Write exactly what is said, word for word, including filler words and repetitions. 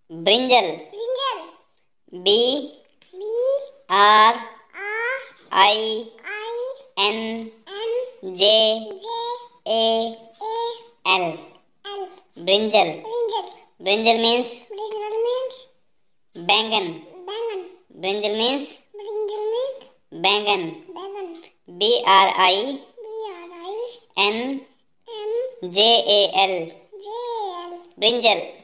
brinjal. brinjal. B B R R I I N N J J A A L. L. Brinjal. Brinjal. Brinjal means Brinjal means bangan. bangan. Brinjal means Brinjal means bangan. bangan. B R I B R I N N J A L. J L. Brinjal.